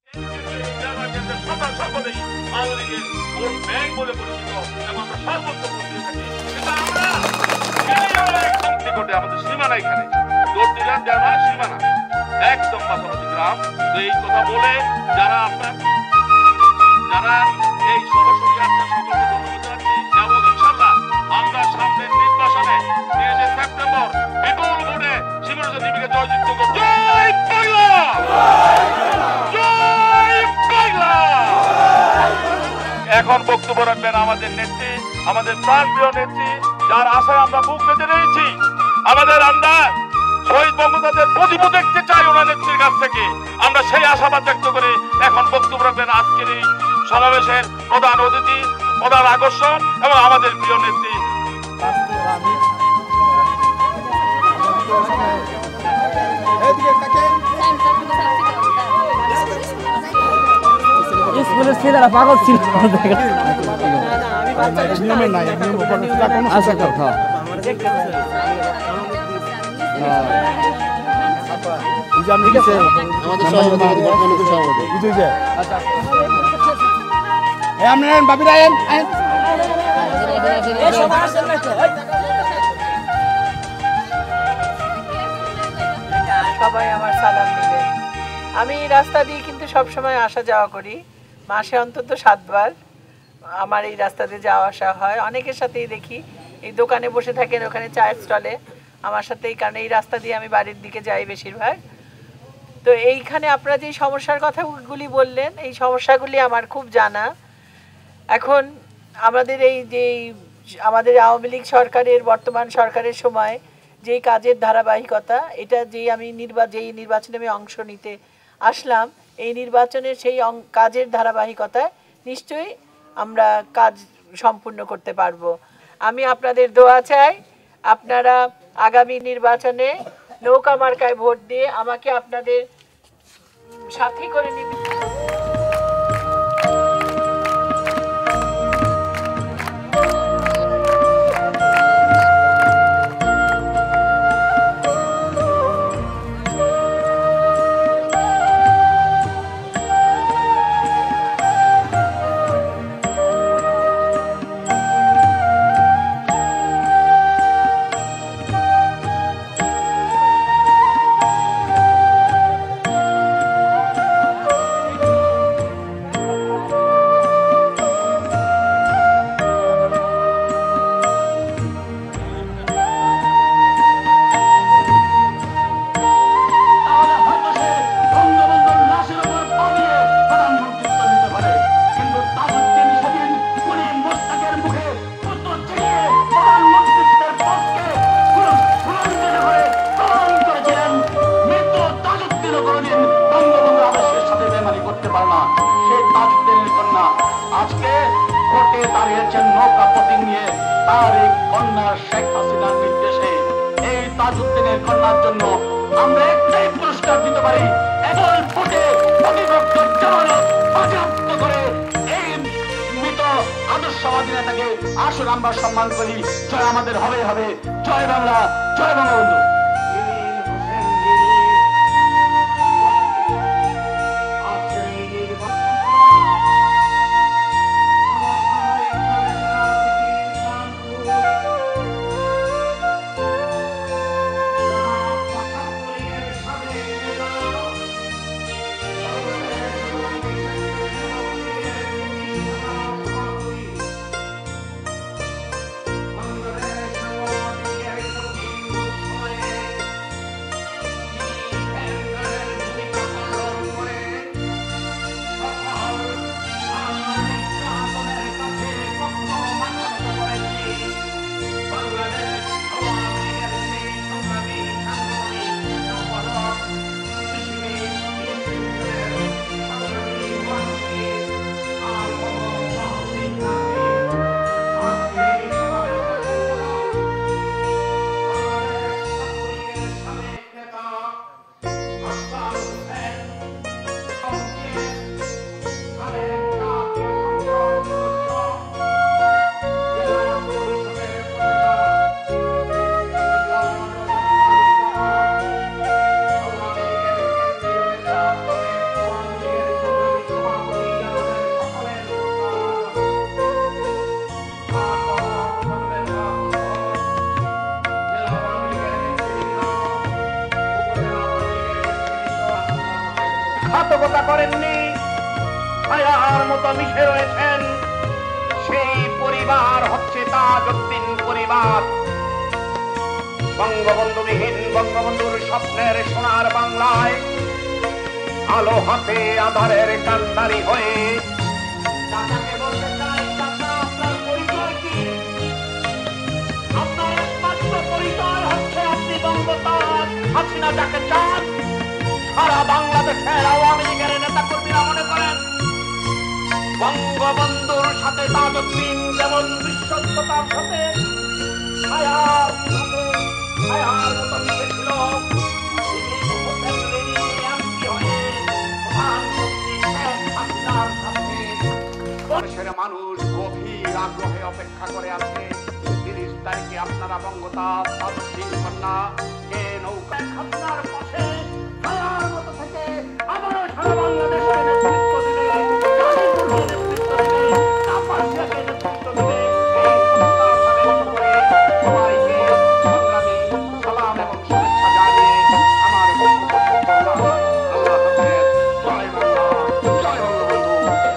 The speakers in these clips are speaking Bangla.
সকাল সর্বদেই আওয়ামী লীগের ভোট ব্যাংক বলে পরিচিত এবং আমরা সর্বোচ্চ ভোট দিয়ে থাকি, কিন্তু আমরা আমাদের সীমানা এখানে ভোট দিলাম যারা সীমানা একদম পাশাপাশি গ্রাম। তো এই কথা বলে যারা আপনার যারা এই সভাসদী আছে সকলকে ধন্যবাদ জানাচ্ছি এবং ইনশাআল্লাহ আমরা সামনের নির্বাচনে 30 সেপ্টেম্বর বিপুল ভোটে সীমানা দেবীকে জয়যুক্ত করব। জয় বাংলা, জয় বাংলা। এখন বক্তব্য রাখবেন আমাদের নেত্রী, আমাদের প্রাণপ্রিয় নেত্রী, যার আশায় আমরা বুক বেঁধে রয়েছি। আমাদের আমরা শহীদ বঙ্গবন্ধুর প্রতিভা দেখতে চাই ওনার নেত্রীর কাছ থেকে। আমরা সেই আশাবাদ ব্যক্ত করে এখন বক্তব্য রাখবেন আজকের এই সমাবেশের প্রধান অতিথি, প্রধান আকর্ষণ এবং আমাদের প্রিয় নেত্রী। স্কুলের ছেলেরা পাগল ছিল। সবাই আমার সালাম নেবেন। আমি রাস্তা দিয়ে কিন্তু সবসময় আসা যাওয়া করি, মাসে অন্তত 7 বার আমার এই রাস্তা দিয়ে যাওয়া আসা হয়। অনেকের সাথেই দেখি এই দোকানে বসে থাকেন, ওখানে চায়ের স্টলে আমার সাথে, এই কারণে এই রাস্তা দিয়ে আমি বাড়ির দিকে যাই বেশিরভাগ। তো এইখানে আপনারা যে সমস্যার কথাগুলি বললেন, এই সমস্যাগুলি আমার খুব জানা। এখন আমাদের এই যে আমাদের আওয়ামী লীগ সরকারের, বর্তমান সরকারের সময় যেই কাজের ধারাবাহিকতা, এটা যেই আমি নির্বাচনে আমি অংশ নিতে আসলাম, এই নির্বাচনের সেই কাজের ধারাবাহিকতায় নিশ্চয়ই আমরা কাজ সম্পূর্ণ করতে পারবো। আমি আপনাদের দোয়া চাই, আপনারা আগামী নির্বাচনে নৌকা মার্কায় ভোট দিয়ে আমাকে আপনাদের সাথী করে নিবেন। আজকে ভোটে দাঁড়িয়েছেন নৌকা প্রতীক নিয়ে তার এই কন্যা শেখ হাসিনার নির্দেশে। এই তাজউদ্দিনের কন্যার জন্য আমরা একটাই পুরস্কার দিতে পারি, একল ভোটে প্রতিপক্ষ জামানত বাজেয়াপ্ত করে এই মৃত আদর্শবাদী নেতাকে আসুন আমরা সম্মান করি। জয় আমাদের হবে হবে। জয় বাংলা, জয় বঙ্গবন্ধু। বিশ্বাসঘাতকতা করেননি, ছায়ার মতো মিশে রয়েছেন। সেই পরিবার হচ্ছে তাজউদ্দিন পরিবার। বঙ্গবন্ধুবিহীন বঙ্গবন্ধুর স্বপ্নের সোনার বাংলায় আলো হাতে আধারের কান্ডারি হয়ে চাচাকে বলতে চাই, চাচা আপনার পরিচয় কি? আপনার একমাত্র পরিচয় হচ্ছে আপনি বঙ্গতাজ হাসিনা যাকে চান। সারা বাংলাদেশের আওয়ামী লীগের নেতা কর্মীরা মনে করেন বঙ্গবন্ধুর সাথে তাজউদ্দিন যেমন বিশ্বস্ততার সাথে ছায়ার মতো মিশেছিল, দেশের মানুষ গভীর আগ্রহে অপেক্ষা করে আছে 30 তারিখে আপনারা বঙ্গতাজ তাজউদ্দিন কন্যা কে নৌকা খাতনার পাশে ছায়ার মতো থেকে আবারও সারা বাংলাদেশের নেতৃত্ব দেবে, নেতৃত্ব দেবে, কাপাসিয়াকে নেতৃত্ব দেবে। এই প্রত্যাশা ব্যক্ত করে সবাইকে সংগ্রামী সালাম এবং শুভেচ্ছা জানিয়ে আমার বক্তব্য শেষ করলাম। আল্লাহ হাফেজ। জয় বাংলা, জয় বঙ্গবন্ধু।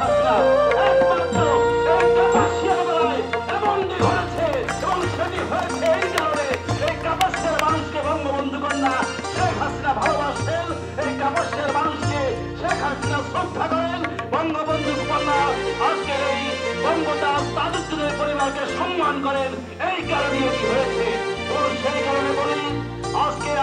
পরিবারকে সম্মান করেন, এই কারণে কি হয়েছে, সেই কারণে বলি আজকে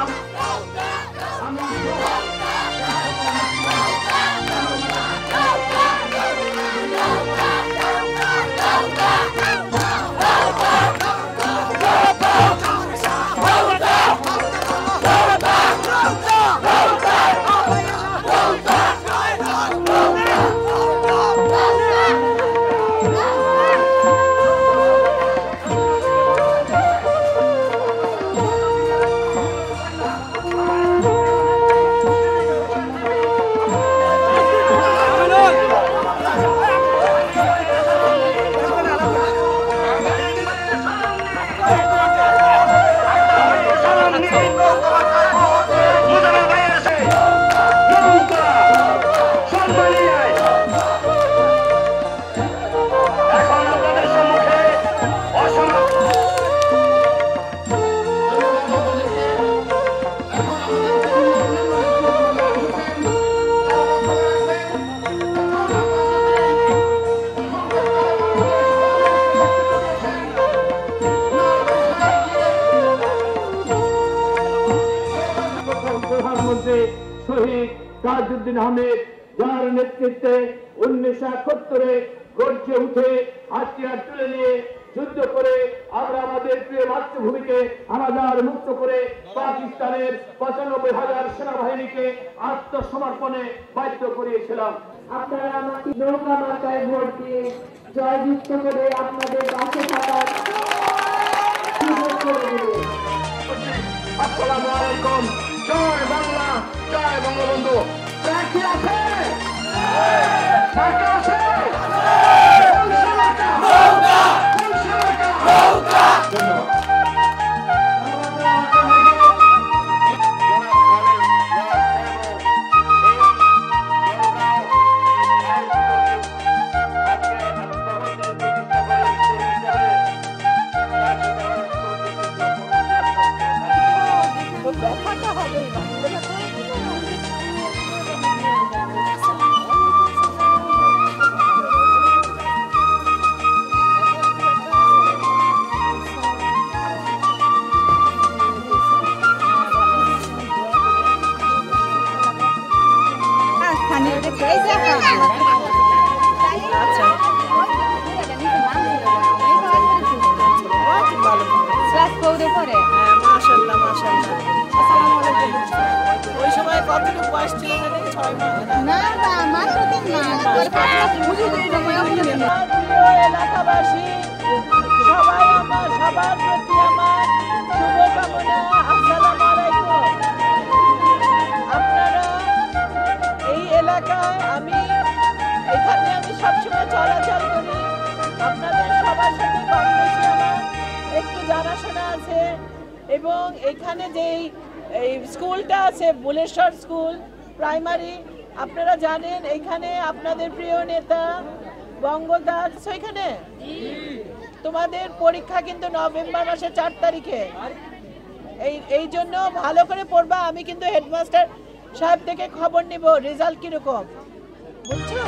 শহীদ তাজউদ্দিন আহমেদ, যার নেতৃত্বে 1971 গর্জে উঠে হাতিয়ার তুলে নিয়ে যুদ্ধ করে আমরা আমাদের প্রিয় মাতৃভূমিকে হানাদার মুক্ত করে পাকিস্তানের 95,000 সেনাবাহিনীকে আত্মসমর্পণে বাধ্য করিয়েছিলাম। আপনারা আমাকে নৌকা মার্কায় ভোট দিয়ে জয়যুক্ত করে আপনাদের পাশে থাকার সুযোগ করে দিলেন। আসসালামু আলাইকুম। জয় বাংলা, জয় বঙ্গবন্ধু। প্রার্থী আছে? সরকার আছে? ওই সময় কতটুকু বয়স ছিল? 6 মাস। এলাকাবাসী সবাই আমার সবার প্রতি আমার শুভকামনা। আসসালামু আলাইকুম। আপনারা এই এলাকায় এখানে আমি সবসময় চলাচল করি। আপনাদের সবার সাথে কম বেশি আমার একটু জানাশোনা আছে এবং এখানে যেই এই স্কুলটা আছে বুলেশ্বর স্কুল প্রাইমারি, আপনারা জানেন এখানে আপনাদের প্রিয় নেতা বঙ্গদাস এখানে তোমাদের পরীক্ষা কিন্তু নভেম্বর মাসের 4 তারিখে। এই জন্য ভালো করে পড়বা। আমি কিন্তু হেডমাস্টার সাহেব থেকে খবর নিব রেজাল্ট কিরকম, বুঝছো?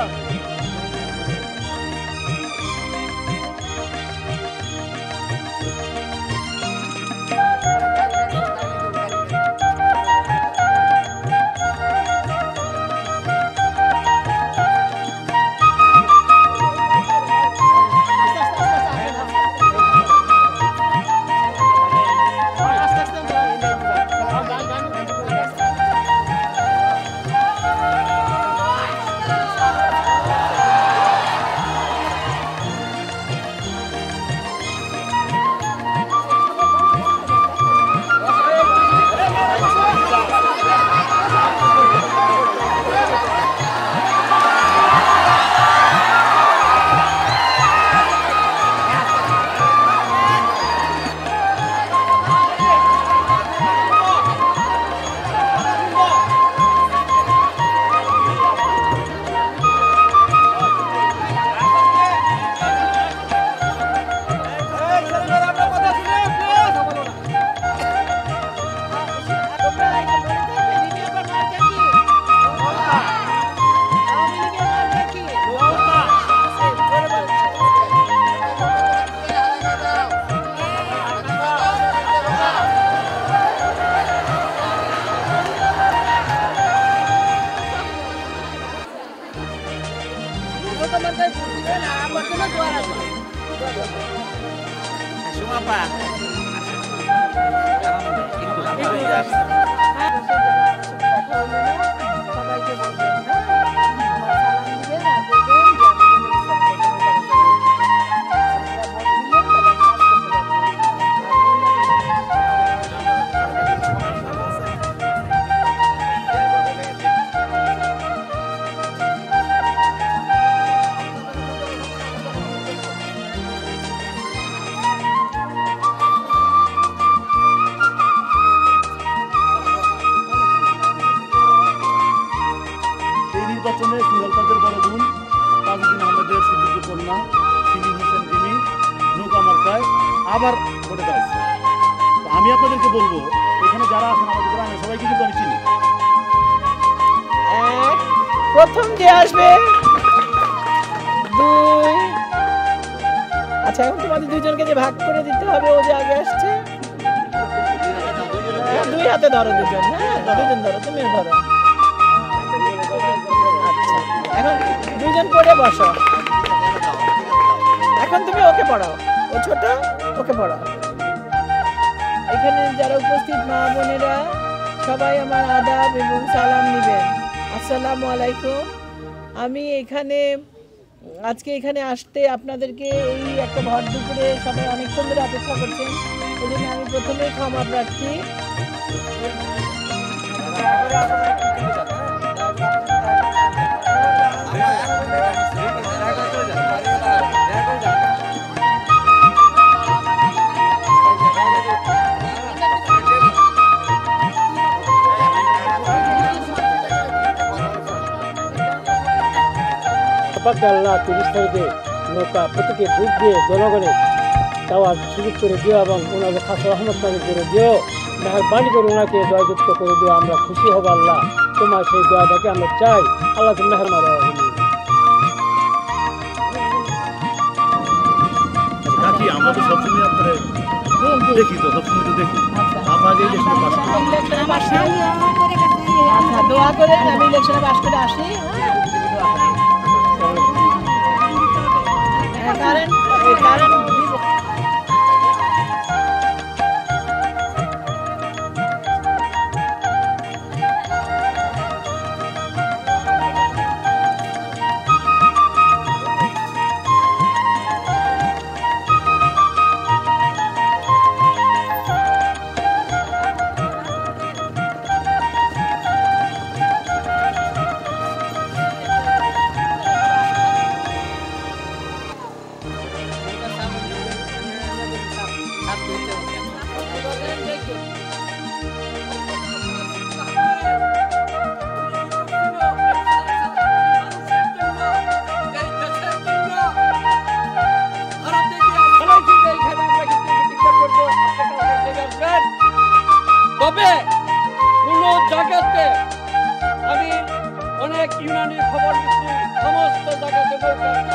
নির্বাচনে সুহেলতাদের বড় বোন তাজউদ্দিন আহমেদের সুযোগ্য কন্যা সিমিন হোসেন রিমি নৌকা মার্কায় আবার ভোটে দাঁড়াচ্ছে। আমি আপনাদেরকে বলবো এখানে যারা আছেন আমাদের গ্রামে সবাইকে কিন্তু আমি চিনি। প্রথম যে আসবে 2। আচ্ছা এখন তোমাদের দুইজনকে যে ভাগ করে দিতে হবে, ও যে আগে আসছে 2 হাতে ধরো দুজন। হ্যাঁ দুজন ধরো, তুমিও ধরো। আচ্ছা এখন দুইজন পড়ে বসো। এখন তুমি ওকে পড়াও, ও ছোট, ওকে পড়াও। এখানে যারা উপস্থিত মা বোনেরা সবাই আমার আদাব এবং সালাম নেবেন। আসসালামু আলাইকুম। আমি আজকে এখানে আসতে আপনাদেরকে এই একটা ভর দুপুরে সবাই অনেকক্ষণ ধরে অপেক্ষা করছেন, এই জন্য আমি প্রথমেই ক্ষমা প্রার্থী। আল্লাহ 30 তারিখে নৌকা প্রতীকে বুক দিয়ে জনগণের দেওয়ার সুযোগ করে দিও এবং ওনাদের খাস রহমত করে দিও, মেহরবানি করে ওনাকে জয়যুক্ত করে দিও। আমরা খুশি হব আল্লাহ, তোমার সেই দোয়াটাকে আমরা চাই। আল্লাহ তুমি মেহরবান কাকি আমরা তো সবসময় আপনারা দেখি, তো সবসময় তো দেখি আপনাকে আচ্ছা দোয়া করে আমি ইলেকশনে পাস করে আসি। কারণ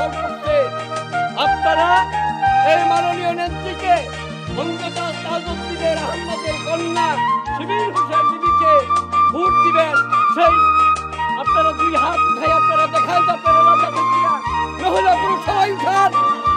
দল করছে। আপনারা এই মাননীয় নেত্রীকে বঙ্গতা তাজউদ্দিনের আহমদের কন্যা শিবির হোসেন বিবিকে ভোট দিবেন। সেই আপনারা দুই হাত উঠাই আপনারা দেখান যে আপনারা রাজা ব্যক্তিরা মহিলা পুরুষ সবাই উঠান,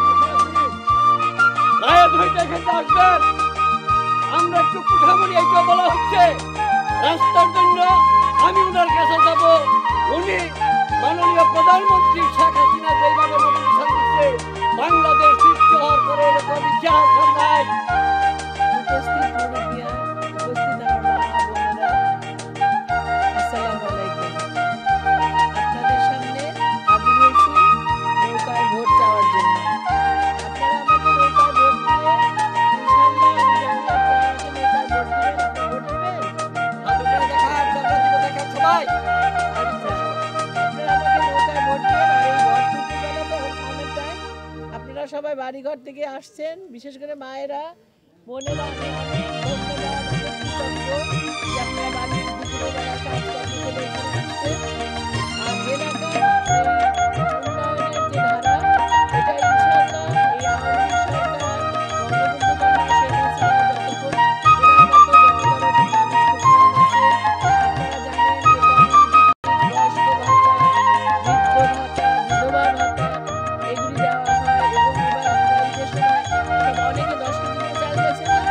রায়ত হইতে এখানে আসবেন। আমরা একটু কুঠামুড়ি এইটা বলা হচ্ছে রাস্তার জন্য। আমি ওনার কাছে যাব, উনি মাননীয় প্রধানমন্ত্রী শেখ হাসিনা যেভাবে নমিনেশন দিচ্ছে বাংলাদেশ সৃষ্টি হওয়ার পরে এরকম ইতিহাস নাই। উপস্থিত মুরব্বিয়া, উপস্থিত আমার মা বোনেরা, আসসালামু আলাইকুম। আপনাদের সামনে হাজির হয়েছি নৌকায় ভোট চাওয়ার জন্য। আপনারা আমাকে নৌকায় ভোট দিয়ে ইনশাআল্লাহ আমি জানি আপনারা আমাকে নৌকায় ভোট দিবেন। আপনারা ভোট দিবেন? আপনারা দেখান, আমরা দিব দেখেন সবাই। আচ্ছা, আপনারা আমাকে নৌকায় ভোট দিবেন। আর এই ভোট ছুটি গেলে তো এখন কামের টাইম। আপনারা সবাই বাড়িঘর থেকে আসছেন, বিশেষ করে মায়েরা বোনেরা, আমি অনেক ধন্যবাদ, অনেক কৃতজ্ঞ যে আপনারা বাড়ির দুপুরে বেলা কাজ কর্ম করে এখানে আসছেন। আর এলাকার এই উন্নয়নের যে ধারা, এটা ইনশাআল্লাহ এই আওয়ামী লীগ সরকার বঙ্গবন্ধু কন্যা শেখ হাসিনা যতক্ষণ ওনার মতো জনদরদি মানুষকে কম আছে। আপনারা জানেন যে কমিউনিটি বয়স্ক ভাতা, বৃদ্ধ ভাতা, বিধবা ভাতা এগুলি দেওয়া হয়। এবং এবার আপনারা ঈদের সময় সব অনেকে 10 কেজি করে চাল পেয়েছেন না?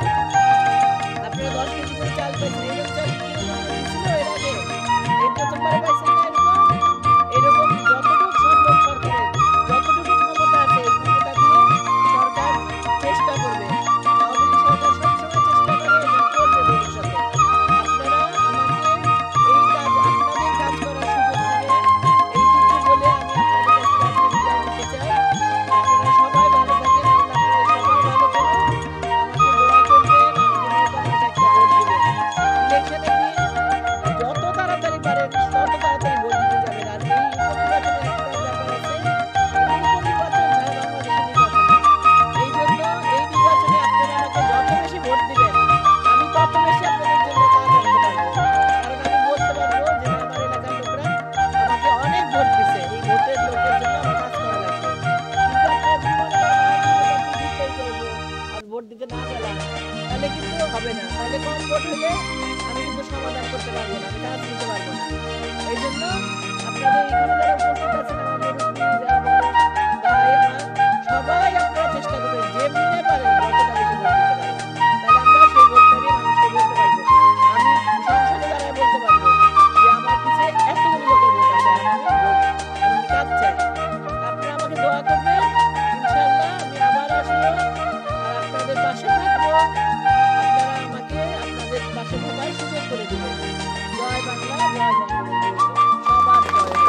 আপনারা 10 কেজি করে চাল পেয়েছেন। এরকম চাল কিরকম দিয়েছিল এর আগে? এই প্রথমবারে পাইছেন না এরকম? এরকম যতটুকু সম্ভব সরকারের যতটুকু ক্ষমতা আছে এই ক্ষমতা দিয়ে সরকার চেষ্টা করবে। আওয়ামী লীগ সরকার সবসময় চেষ্টা করে এবং করবে ভবিষ্যতে। আপনারা আমাকে এই কাজ, আপনাদের কাজ করার সুযোগ দিবেন, এইটুকু বলে আমি আপনাদের কাছ থেকে আজকে বিদায় নিতে চাই। আপনারা সবাই ভালো থাকেন, আল্লাহ আপনাদের সবার ভালো করুন। আমাকে দোয়া করবেন, আমাকে নৌকা মার্কায় একটা ভোট দিবেন। ইলেকশনের দিন যত তাড়াতাড়ি পারেন তত তাড়াতাড়ি ভোট দিতে যাবেন। আর এই উপনির্বাচনের একটা ব্যাপার আছে, এই উপনির্বাচন ছাড়া বাংলাদেশে নির্বাচন না। এই জন্য এই নির্বাচনে আপনারা আমাকে যত বেশি ভোট দিবেন আমি তত বেশি আপনাদের জন্য কাজ আনতে পারবো। কারণ আমি বলতে পারবো যে না, আমার এলাকার লোকরা আমাকে অনেক ভোট দিছে, এই ভোটের লোকের জন্য আমার কাজ করা লাগবে। কিন্তু আপনারা যদি মনে করেন আমি নির্বাচন জিততেই চাইবো আর ভোট দিতে না গেলাম, তাহলে কিন্তু হবে না। তাহলে কম ভোট হলে আমি কিন্তু সমাধান করতে পারবো না, আমি কাজ নিতে পারবো না। এই জন্য আপনাদের এখানে যারা উপস্থিত আছেন, আমার মুরব্বী, যারা বড় ভাই আমার, সবাই আপনারা চেষ্টা করবেন যেমনি পারেন যতটা বেশি ভোট দিতে পারেন। তাহলে আমরা সেই ভোটটা নিয়ে মানুষকে বলতে পারবো, আমি সংসদে দাঁড়ায় বলতে পারবো যে আমার পিছে এতগুলো লোকের ভোট আছে, আর আমি ভোট, আমি কাজ চাই। আপনারা আমাকে দোয়া করবেন, ইনশাআল্লাহ আমি আবার আসবো আর আপনাদের পাশে থাকবো। আপনারা আমাকে আপনাদের পাশে থাকার সুযোগ করে দিবেন। জয় বাংলা, জয় বঙ্গবন্ধু, সবার জয় হোক।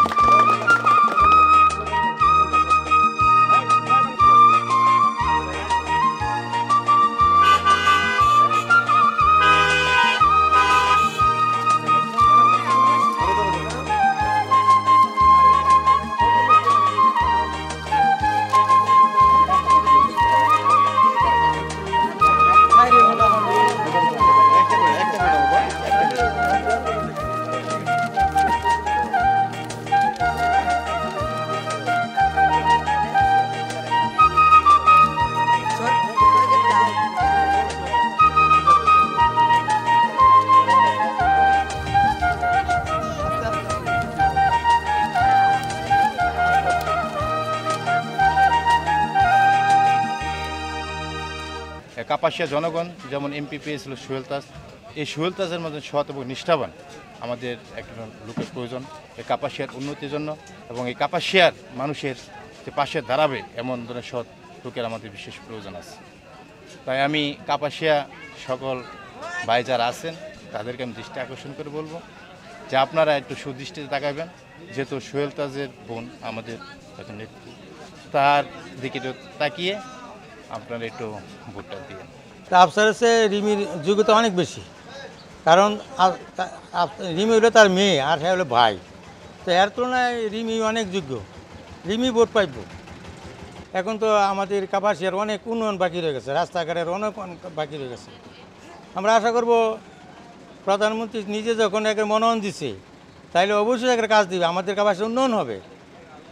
কাপাসিয়া জনগণ যেমন এমপি পেয়েছিল সোহেল তাজ, এই সোহেল তাজের মধ্যে সৎ এবং নিষ্ঠাবান আমাদের একজন লোকের প্রয়োজন এই কাপাসিয়ার উন্নতির জন্য, এবং এই কাপাসিয়ার মানুষের যে পাশে দাঁড়াবে এমন ধরনের সৎ লোকের আমাদের বিশেষ প্রয়োজন আছে। তাই আমি কাপাসিয়া সকল ভাই যারা আছেন তাদেরকে আমি দৃষ্টি আকর্ষণ করে বলবো যে আপনারা একটু সুদৃষ্টিতে তাকাবেন, যেহেতু সোহেল তাজের বোন আমাদের এখন নেত্রী, তার দিকে তাকিয়ে আপনারা একটু ভোটটা দিয়ে। আফসার হচ্ছে রিমির যোগ্যতা অনেক বেশি, কারণ রিমি হলো তার মেয়ে আর হ্যাঁ হলো ভাই, তো এর তুলনায় রিমি অনেক যোগ্য, রিমি ভোট পাইব। এখন তো আমাদের কাপাসিয়ার অনেক উন্নয়ন বাকি রয়ে গেছে, রাস্তাঘাটের অনেক বাকি রয়ে গেছে। আমরা আশা করব প্রধানমন্ত্রী নিজে যখন একে মনোনয়ন দিছে তাইলে অবশ্যই একটা কাজ দিবে, আমাদের কাপাসিয়ার উন্নয়ন হবে।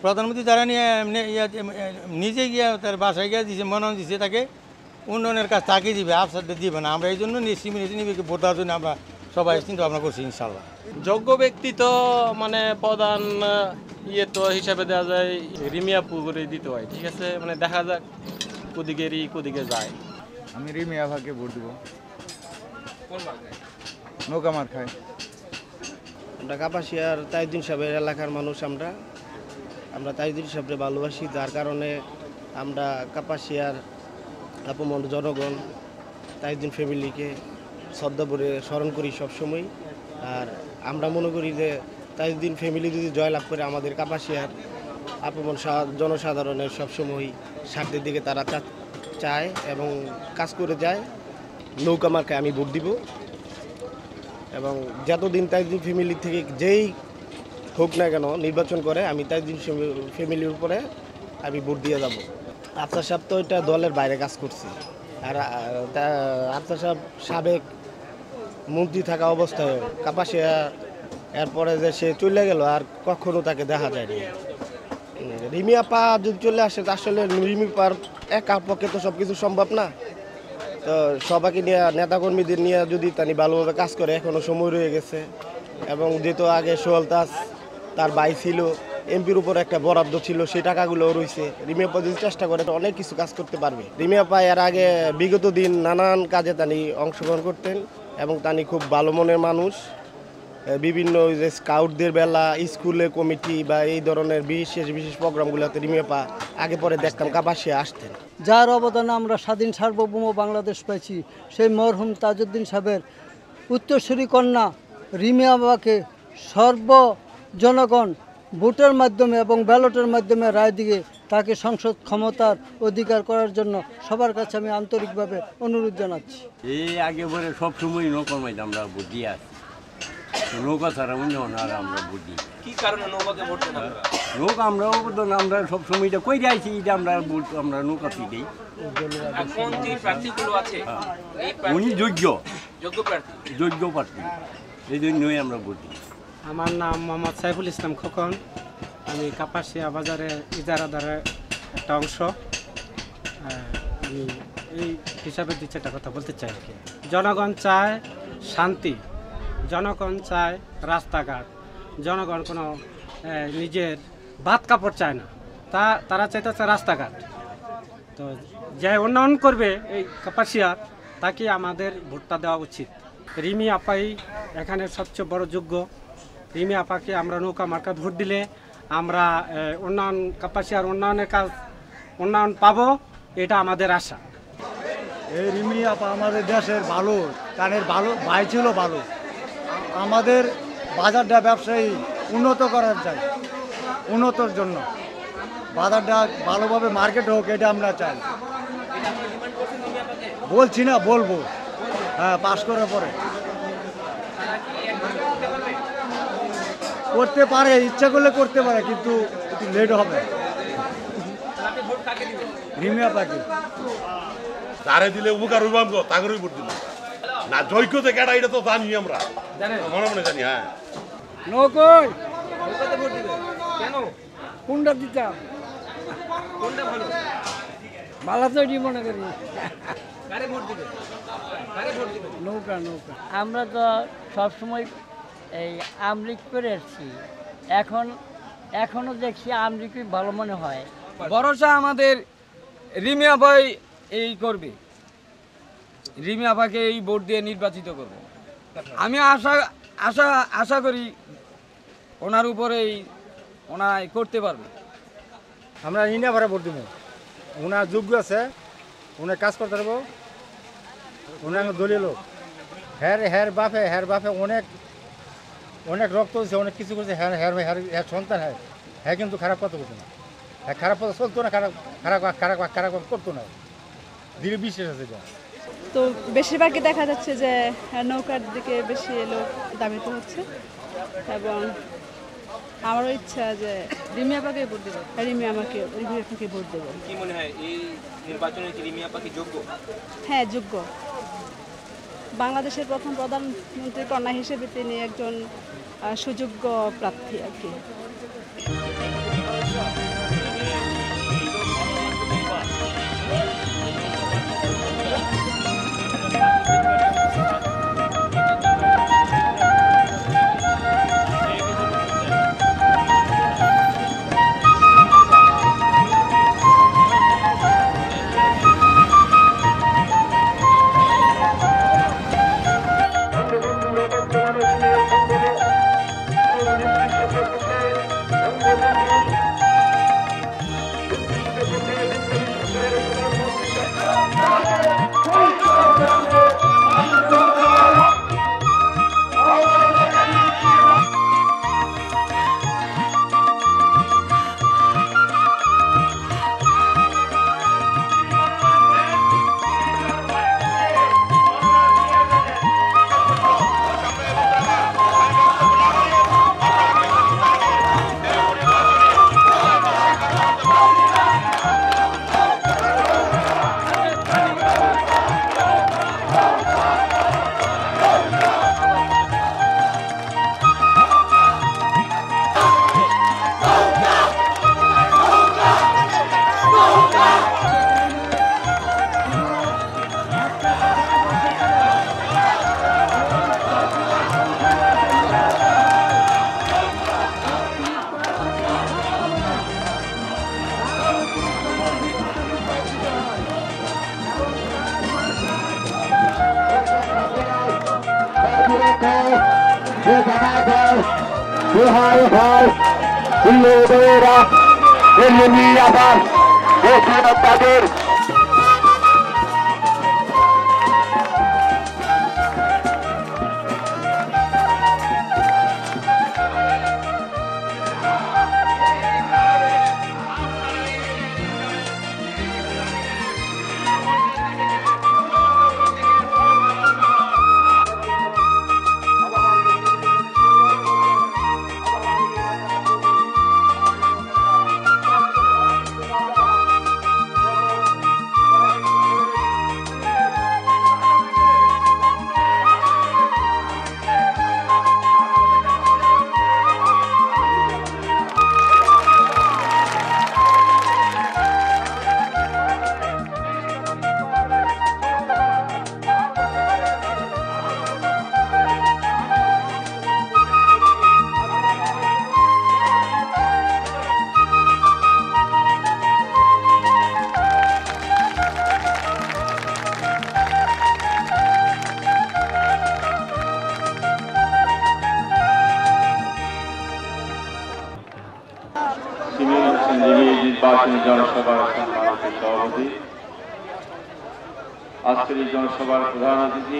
প্রধানমন্ত্রী যারা নিয়ে নিজে গিয়ে তার বাসায় গিয়ে দিছে, মনোনয়ন দিচ্ছে, তাকে উন্নয়নের কাজ তাকে দিবে, আফসারদের দিবে না। আমরা এই জন্য নিবিকে ভোট দেওয়ার জন্য আমরা সবাই চিন্তা ভাবনা করছি ইনশাল্লাহ। যোগ্য ব্যক্তি তো মানে প্রধান তো হিসাবে দেওয়া যায় রিমি আপু করে দিতে হয়, ঠিক আছে, মানে দেখা যাক কুদিকে যায়। আমি রিমি আপাকে ভোট দেবো। নৌকা মার খায়। আমরা কাপাসিয়ার তাজউদ্দিন সাহেবের এলাকার মানুষ। আমরা তাজউদ্দিন সাহেবকে ভালোবাসি, যার কারণে আমরা কাপাসিয়ার আপমন জনগণ তাজউদ্দিন ফ্যামিলিকে শ্রদ্ধা করে স্মরণ করি সবসময়। আর আমরা মনে করি যে তাজউদ্দিন ফ্যামিলি যদি জয়লাভ করে, আমাদের কাপাসিয়ার আপমন জনসাধারণের সবসময় স্বার্থের দিকে তারা চায় এবং কাজ করে যায়। নৌকা মার্কায় আমি ভোট দিব এবং যতদিন তাজউদ্দিন ফ্যামিলি থেকে যেই হোক না কেন নির্বাচন করে, আমি তাজউদ্দিন ফ্যামিলির উপরে আমি ভোট দিয়ে যাব। আফসার সাহেব তো এটা দলের বাইরে কাজ করছে, আর আফসার সাহেব সাবেক মন্ত্রী থাকা অবস্থায় কাপাসিয়া, এরপরে যে সে চলে গেল আর কখনো তাকে দেখা যায়নি। রিমি আপা যদি চলে আসে, আসলে রিমি আপার একার পক্ষে তো সব কিছু সম্ভব না। তো সবাইকে নিয়ে, নেতাকর্মীদের নিয়ে যদি তানি ভালোভাবে কাজ করে, এখনও সময় রয়ে গেছে। এবং যেহেতু আগে সোহেল তাজ তার ভাই ছিল, এমপির উপর একটা বরাদ্দ ছিল, সেই টাকাগুলোও রয়েছে। রিমি আপা যদি চেষ্টা করে, অনেক কিছু কাজ করতে পারবে। রিমি আপা এর আগে বিগত দিন নানান কাজে তানি অংশগ্রহণ করতেন এবং তানি খুব ভালো মনের মানুষ। বিভিন্ন যে স্কাউটদের বেলা, স্কুলের কমিটি বা এই ধরনের বিশেষ প্রোগ্রামগুলোতে রিমি আপা আগে পরে দেখতাম কাপাসিয়া আসতেন। যার অবদানে আমরা স্বাধীন সার্বভৌম বাংলাদেশ পাইছি, সেই মরহুম তাজউদ্দিন সাহেবের উত্তরসূরি কন্যা রিমি আপাকে জনগণ ভোটের মাধ্যমে এবং ব্যালটের মাধ্যমে রায় দিয়ে তাকে সংসদ ক্ষমতার অধিকার করার জন্য সবার কাছে আমি আন্তরিকভাবে অনুরোধ জানাচ্ছি। এই আগে পরে সবসময় নৌকার মাঝে আমরা ভোট দিয়ে আসি, নৌকা ছাড়া অন্য আর আমরা ভোট দিই। কি কারণে নৌকাকে ভোট দেন? নৌকা আমরা সবসময় এটা কই যাইছি, এটা আমরা নৌকাতে দিই। এখন যে প্রার্থীগুলো আছে, উনি যোগ্য প্রার্থী, এই জন্যই আমরা ভোট দিই। আমার নাম মোহাম্মদ সাইফুল ইসলাম খোকন। আমি কাপাসিয়া বাজারে ইজারাদারের একটা অংশ। আমি এই হিসাবে দিচ্ছে একটা কথা বলতে চাই আর কি। জনগণ চায় শান্তি, জনগণ চায় রাস্তাঘাট, জনগণ কোনো নিজের ভাত কাপড় চায় না, তারা চাইতেছে রাস্তাঘাট। তো যে উন্নয়ন করবে এই কাপাসিয়ার, তাকে আমাদের ভোটটা দেওয়া উচিত। রিমি আপাই এখানে সবচেয়ে বড় যোগ্য। রিমি আপাকে আমরা নৌকা মার্কা ভোট দিলে আমরা কাপাসিয়ার উন্নয়ন পাবো, এটা আমাদের আশা। এই রিমি আপা আমাদের দেশের ভালো, কানের ভালো ভাই ছিল, ভালো আমাদের বাজারটা ব্যবসায়ী উন্নত করার চাই, উন্নতর জন্য বাজারটা ভালোভাবে মার্কেট হোক, এটা আমরা চাই। বলছি না, বলবো, হ্যাঁ, পাস করার পরে করতে পারে, ইচ্ছা করলে করতে পারে, কিন্তু একটু লেট হবে। রিমি আপাকে তারে দিলে উপকার হইবাম গো, তাগরই ভোট দিল না। যোগ্য থেকে এটা তো জানি, আমরা মনে মনে জানি। হ্যাঁ, নৌকোয় নৌকাতে ভোট দিবে কেন? কোনটা দিতাম, কোনটা ভালো? ভালো তো এটি মনে করি। কারে ভোট দিবে? নৌকা। আমরা তো সবসময় এই আমলিক করে আসছি, এখনো দেখছি আমলিকই ভালো মনে হয়। ভরসা আমাদের রিমি আপাই এই করবে, রিমি আপাকে এই ভোট দিয়ে নির্বাচিত করব। আমি আশা করি ওনার উপরেই ওনায় করতে পারবে। আমরা রিমি আপারে ভোট দিব, ওনার যোগ্য আছে, ওনার কাজ করতে পারবো, ওনার দলীয় লোক। হ্যার বাপে অনেক রক্ত হয়েছে, অনেক কিছু করছে। হ্যার সন্তান, হ্যাঁ কিন্তু খারাপ কথা করতো না, হ্যাঁ খারাপ কথা চলতো না, খারাপ করতো না, দৃঢ় বিশ্বাস আছে। তো বেশিরভাগই দেখা যাচ্ছে যে নৌকার দিকে বেশি লোক দাবিত হচ্ছে এবং আমারও ইচ্ছা যে রিমি আপাকে ভোট দেবো, রিমি আপাকে ভোট দেবো। কি মনে হয় এই নির্বাচনে কি রিমি আপা কি যোগ্য? হ্যাঁ, যোগ্য। বাংলাদেশের প্রথম প্রধানমন্ত্রীর কন্যা হিসেবে তিনি একজন সুযোগ্য প্রার্থী আর কি। পক্ষে যে জানাতের বিহার ভাই উল্লেখেরা এমনি আবার তাদের নির্বাচনী জনসভার সম্মানিত সভাপতি, আজকের এই জনসভার প্রধান অতিথি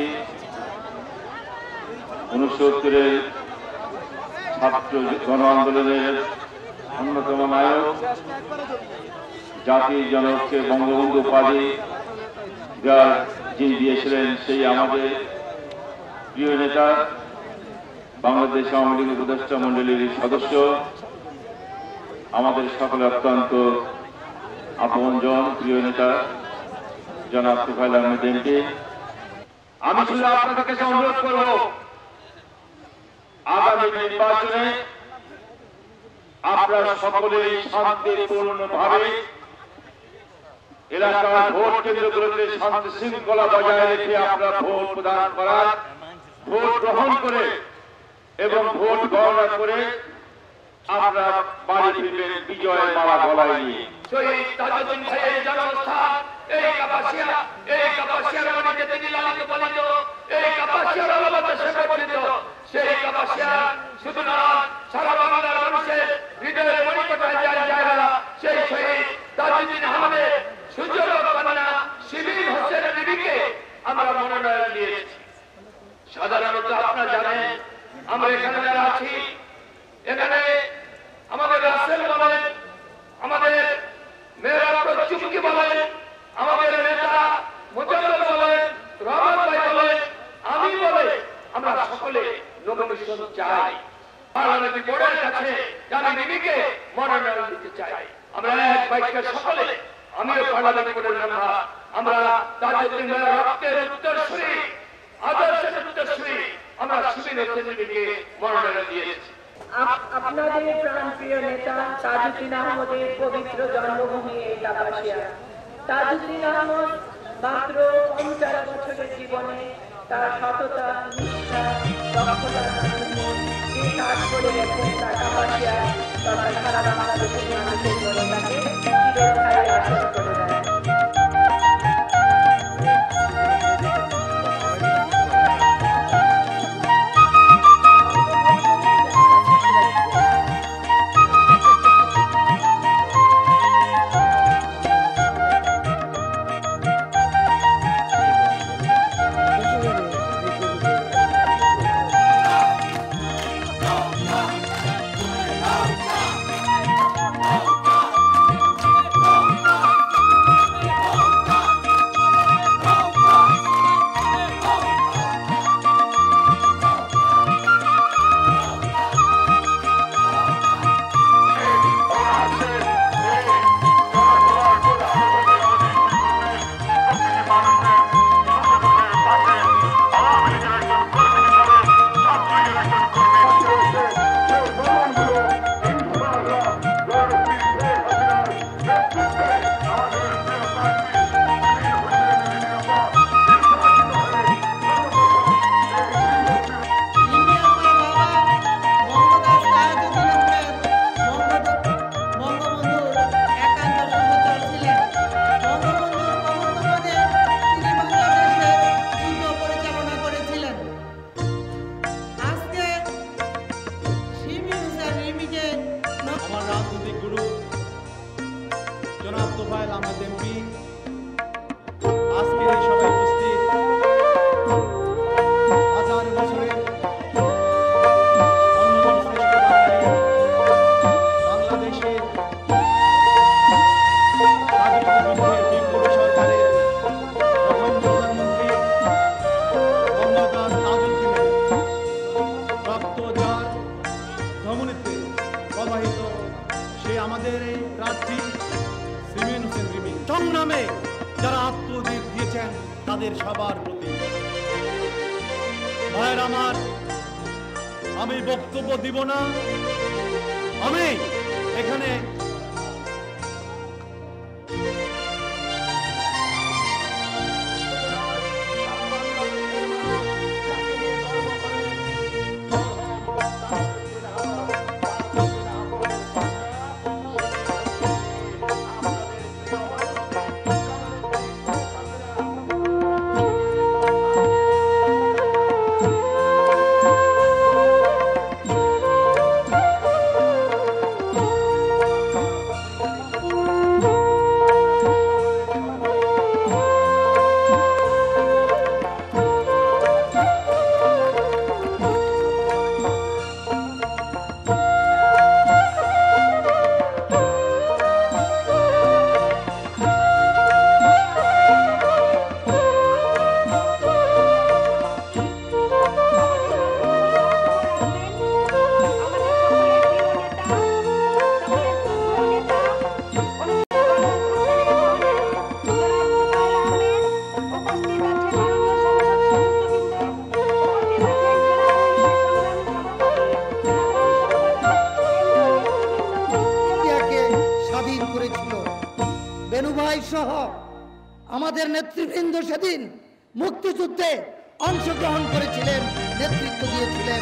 69-এর ছাত্র গণ আন্দোলনের অন্যতম নায়ক, জাতির জনককে বঙ্গবন্ধু উপাধি যিনি দিয়েছিলেন সেই আমাদের প্রিয় নেতা, বাংলাদেশ আওয়ামী লীগ উপদেষ্টা মন্ডলীর সদস্য, আমাদের সকলের অত্যন্ত আপনজন প্রিয় নেতা জনাব তুফাইল আহমেদ এমপি। আমি শুধু আপনাদের কাছে অনুরোধ করব, আগামী নির্বাচনে আপনারা সকলেই শান্তিপূর্ণভাবে এলাকার ভোট কেন্দ্রগুলোতে শান্তি শৃঙ্খলা বজায় রেখে আপনারা ভোট প্রদান করার, ভোট গ্রহণ করে এবং ভোট গণনা করে আমরা বাড়ি ফিরবেন বিজয়ের মালা গলায় নিয়ে। শহীদ তাজউদ্দিন ভাইয়ের জন্মস্থান এই কাপাসিয়া, এই কাপাসিয়ার মাটিতে তিনি লালিত পালিত, এই কাপাসিয়ার ভালোবাসা সংগঠিত, সেই কাপাসিয়া শুধু নয় সারা বাংলার মানুষের হৃদয়ের মণিকোঠায় জায়গা। সেই শহীদ তাজউদ্দিন আহমেদের সুযোগ্য কন্যা শিবির হোসেন রিমিকে আমরা মনোনয়ন দিয়েছি। সাধারণত আপনারা জানেন আমরা এখানে যারা আছি, এখানে আমাদের রাসেল বলেন, আমাদের মেয়েরা চুমকি বলেন, আমাদের নেতা মুজাম্মেল বলেন, রহমান ভাই বলেন, আমি বলে, আমরা সকলে নমিনেশন চাই। পার্লামেন্ট বোর্ডের কাছে যারা রিমিকে মনোনয়ন দিতে চাই, আমরা এক বাক্যে সকলে, আমিও পার্লামেন্ট বোর্ডের মেম্বার, আমরা তাজউদ্দিন ভাইয়ের রক্তের উত্তরসূরি, আদর্শের উত্তরসূরি, আমরা শিবির হোসেন রিমিকে মনোনয়ন দিয়েছি। আপনাদের প্রাণপ্রিয় নেতা তাজউদ্দিন আহমদের পবিত্র জন্মভূমি এই কাপাসিয়া। তাজউদ্দিন আহমদ মাত্র 50 বছরের জীবনে তার সততা, নিষ্ঠা, দক্ষতার মাধ্যমে যে কাজ করে গেছেন তা কাপাসিয়া তথা সারা বাংলাদেশের মানুষের জন্য তাকে চিরস্থায়ী আশীষ করে দেয়। সংগ্রামে যারা আত্মদীপ দিয়েছেন তাদের সবার প্রতি। ভাইয়ের আমার, আমি বক্তব্য দিব না, আমি এখানে আমাদের নেতৃবৃন্দ সেদিন মুক্তিযুদ্ধে অংশগ্রহণ করেছিলেন, নেতৃত্ব দিয়েছিলেন।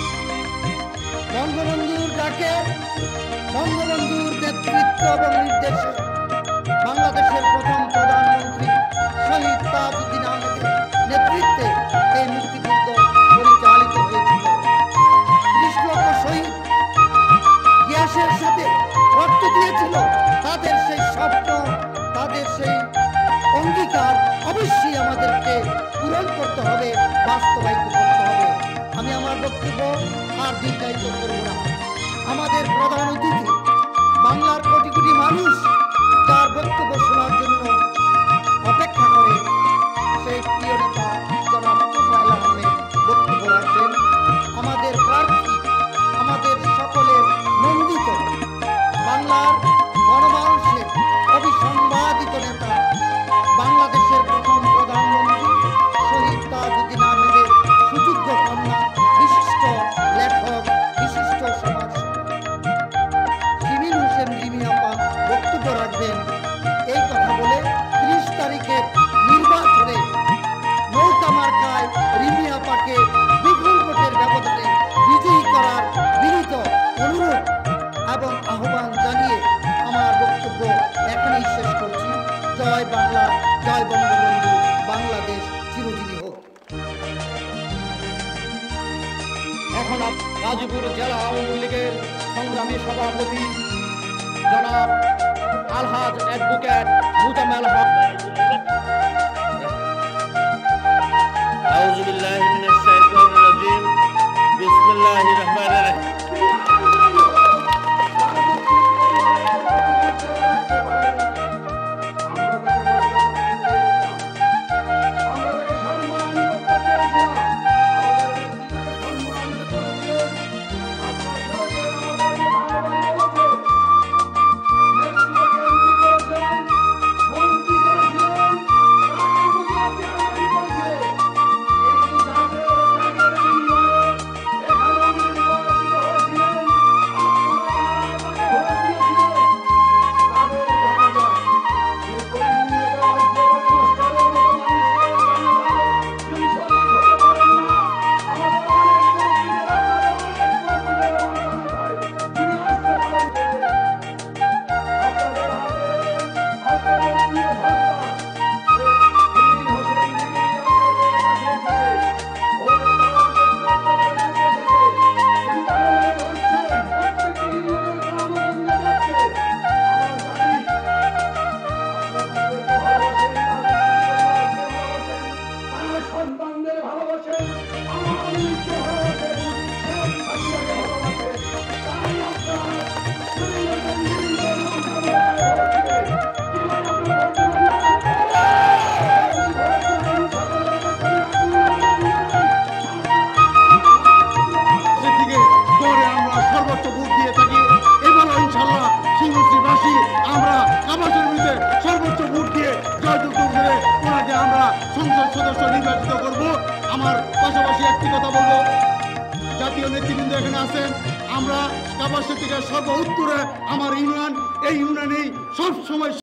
বঙ্গবন্ধুর ডাকে, বঙ্গবন্ধুর নেতৃত্ব এবং নির্দেশে বাংলাদেশের প্রথম প্রধানমন্ত্রী শহীদ তাজউদ্দিন আহমেদের নেতৃত্বে এই মুক্তিযুদ্ধ পরিচালিত হয়েছিল। ৩০ লক্ষ শহীদ গ্যাসের সাথে রক্ত দিয়েছিল। তাদের সেই স্বপ্ন, তাদের সেই অঙ্গীকার অবশ্যই আমাদেরকে পূরণ করতে হবে, বাস্তবায়িত করতে হবে। আমি আমার বক্তব্য আর দীর্ঘায়িত করব না। আমাদের প্রধান অতিথি, বাংলার কোটি কোটি মানুষ যার বক্তব্য শোনার জন্য অপেক্ষা করে, সেই প্রিয় নেতা জনাব হুসাইন আহমেদ বক্তব্য রাখবেন। আমাদের প্রার্থী, আমাদের সকলের নন্দিত, বাংলার গণমানুষের অবিসংবাদিত নেতা, বাংলাদেশের প্রথম প্রধানমন্ত্রী শহীদ তাজউদ্দিন আহমেদের সুযোগ্য কন্যা, বিশিষ্ট লেখক, বিশিষ্ট সমাজসেবী সিমিন হোসেন রিমি আপা বক্তব্য রাখবেন। এই কথা বলে ৩০ তারিখের নির্বাচনে নৌকা মার্কায় রিমি আপাকে বিপুল ভোটের ব্যবধানে বিজয়ী করার বিনীত অনুরোধ এবং আহ্বান জানিয়ে আমার বক্তব্য এখানেই শেষ করছি। জয় বাংলা, জয় বঙ্গবন্ধু, বাংলাদেশ চিরজীবী হোক। এখন গাজীপুর জেলা আওয়ামী লীগের সংগ্রামী সভাপতি জনাব আলহাজ অ্যাডভোকেট মুজাম্মেল হক। আউযু বিল্লাহি মিনাশ শাইতানির রাজিম। বিসমিল্লাহির রহমানির রহিম। জাতীয় নেতৃবৃন্দ এখানে আছেন। আমরা কাপাসিয়া থেকে সর্ব উত্তরে আমার ইউনিয়ন, এই ইউনিয়নেই সব সময়